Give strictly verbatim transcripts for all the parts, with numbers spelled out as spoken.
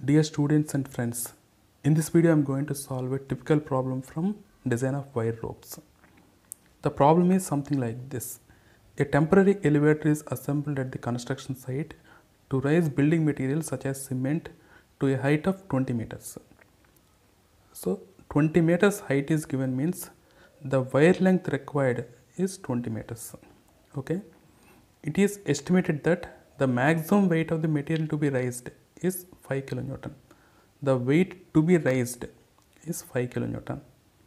Dear students and friends, in this video I am going to solve a typical problem from design of wire ropes. The problem is something like this. A temporary elevator is assembled at the construction site to raise building materials such as cement to a height of twenty meters. So twenty meters height is given, means the wire length required is twenty meters. Okay. It is estimated that the maximum weight of the material to be raised is five kilonewton. The weight to be raised is five kilonewton.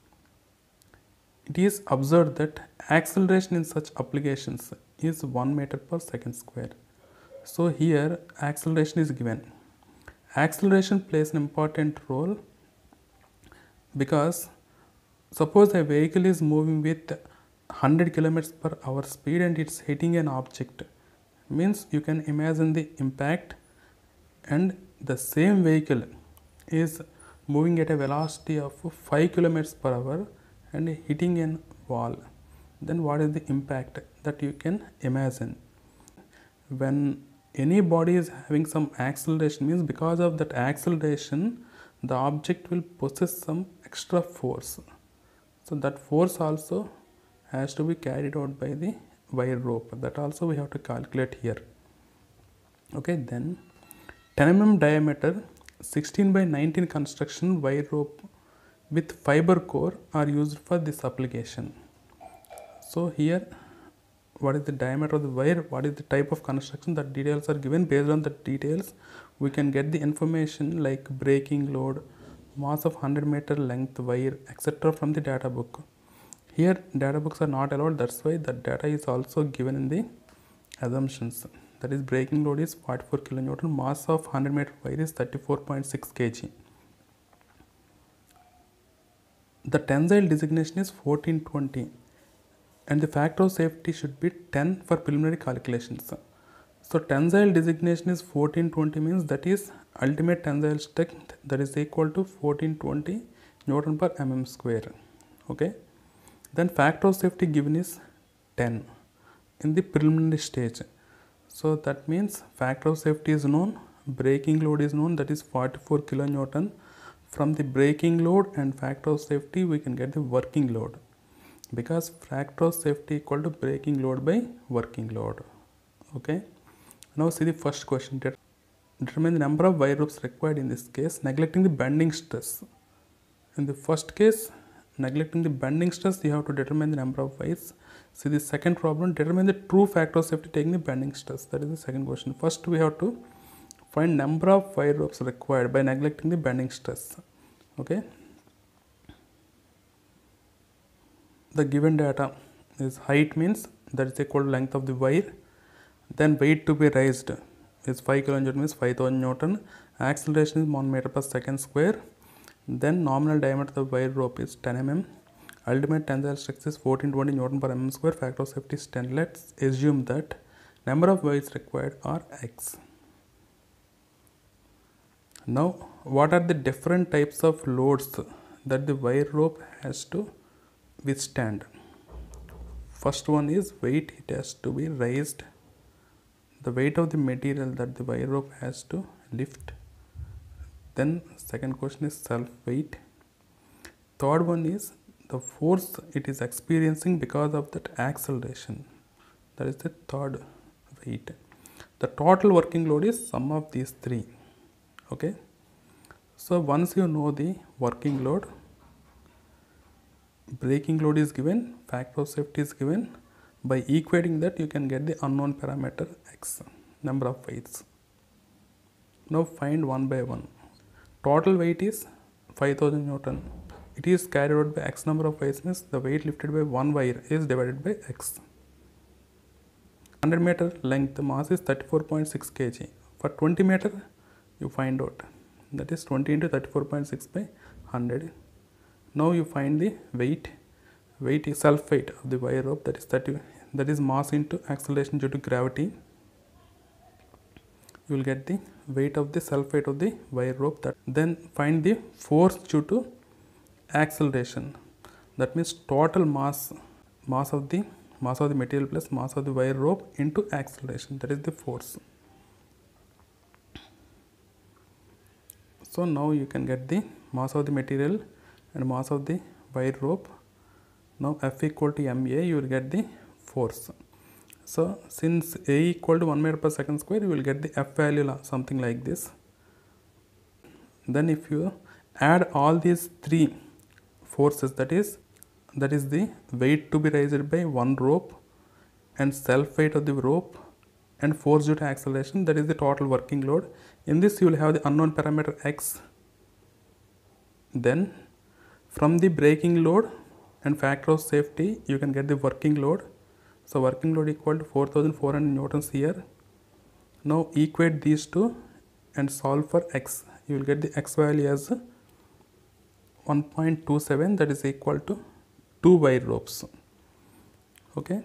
It is observed that acceleration in such applications is one meter per second square. So here acceleration is given. Acceleration plays an important role because suppose a vehicle is moving with one hundred kilometers per hour speed and it's hitting an object, means you can imagine the impact, and the same vehicle is moving at a velocity of five kilometers per hour and hitting a wall. Then what is the impact that you can imagine? When any body is having some acceleration, means because of that acceleration the object will possess some extra force. So that force also has to be carried out by the wire rope. That also we have to calculate here. Okay, then ten millimeter diameter sixteen by nineteen construction wire rope with fiber core are used for this application. So here what is the diameter of the wire, what is the type of construction, that details are given. Based on the details we can get the information like breaking load, mass of one hundred meter length wire, etc. from the data book. Here data books are not allowed, that's why the data is also given in the assumptions. That is, breaking load is forty-four kilonewton, mass of one hundred meter wire is thirty-four point six kilograms. The tensile designation is fourteen twenty and the factor of safety should be ten for preliminary calculations. So tensile designation is fourteen twenty, means that is ultimate tensile strength, that is equal to fourteen twenty Newton per mm square. Okay. Then factor of safety given is ten in the preliminary stage. So that means factor of safety is known, breaking load is known, that is forty-four kilonewton. From the breaking load and factor of safety we can get the working load, because factor of safety equal to breaking load by working load. Okay. Now see the first question. Determine the number of wire ropes required in this case, neglecting the bending stress. In the first case, neglecting the bending stress, you have to determine the number of wires. See the second problem, determine the true factor of safety taking the bending stress. That is the second question. First we have to find number of wire ropes required by neglecting the bending stress. Okay. The given data is height, means that is equal to length of the wire. Then weight to be raised is five kilonewton, means five thousand newton. Acceleration is one meter per second square. Then nominal diameter of the wire rope is ten millimeters. Ultimate tensile strength is fourteen twenty Newton per mm square. Factor of safety is ten. Let's assume that number of wires required are X. Now what are the different types of loads that the wire rope has to withstand? First one is weight, it has to be raised. The weight of the material that the wire rope has to lift. Then second question is self weight. Third one is the force it is experiencing because of that acceleration. That is the third weight. The total working load is sum of these three. Okay. So once you know the working load, breaking load is given, factor of safety is given. By equating that you can get the unknown parameter X, number of weights. Now find one by one. Total weight is five thousand newton. It is carried out by X number of wires, means the weight lifted by one wire is divided by X. one hundred meter length, the mass is thirty-four point six kilograms. For twenty meter you find out, that is twenty into thirty-four point six by one hundred. Now you find the weight. Weight is self weight of the wire rope, that is thirty, that is mass into acceleration due to gravity. You will get the weight of the self weight of the wire rope. That then find the force due to acceleration. That means total mass, mass of the mass of the material plus mass of the wire rope into acceleration. That is the force. So now you can get the mass of the material and mass of the wire rope. Now F equal to ma, you will get the force. So since A equal to one meter per second square, you will get the F value something like this. Then if you add all these three forces, that is that is the weight to be raised by one rope and self weight of the rope and force due to acceleration, that is the total working load. In this you will have the unknown parameter x. Then from the braking load and factor of safety, you can get the working load. So working load equal to four thousand four hundred newtons here. Now equate these two and solve for x. You will get the x value as one point two seven, that is equal to two wire ropes. Okay.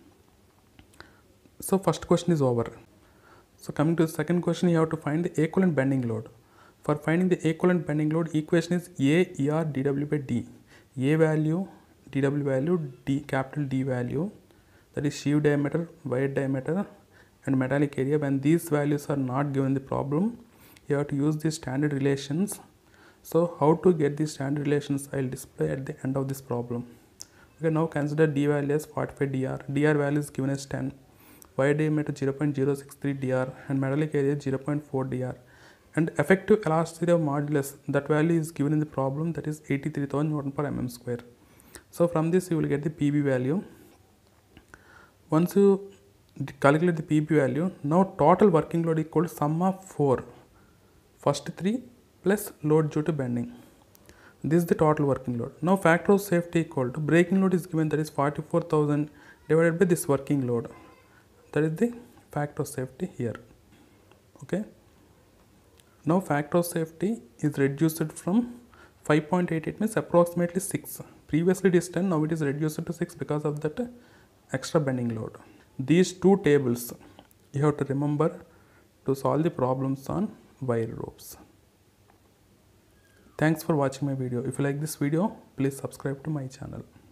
So first question is over. So coming to the second question, you have to find the equivalent bending load. For finding the equivalent bending load, equation is A E R dW by D. A value, dW value, D capital D value, that is sheave diameter, wire diameter and metallic area. When these values are not given in the problem, you have to use the standard relations. So how to get these standard relations, I will display at the end of this problem. Okay, now consider D value as forty-five D R. D R value is given as ten. Wire diameter zero point zero six three D R and metallic area zero point four D R. And effective elasticity of modulus, that value is given in the problem, that is eighty-three thousand Newton per mm square. So from this you will get the P B value. Once you calculate the P B value, now total working load equal to sum of four, first three plus load due to bending. This is the total working load. Now factor of safety equal to braking load is given, that is forty-four thousand divided by this working load. That is the factor of safety here. Okay. Now factor of safety is reduced from five point eight eight, means approximately six. Previously it is ten, now it is reduced to six because of that extra bending load. These two tables you have to remember to solve the problems on wire ropes. Thanks for watching my video. If you like this video, please subscribe to my channel.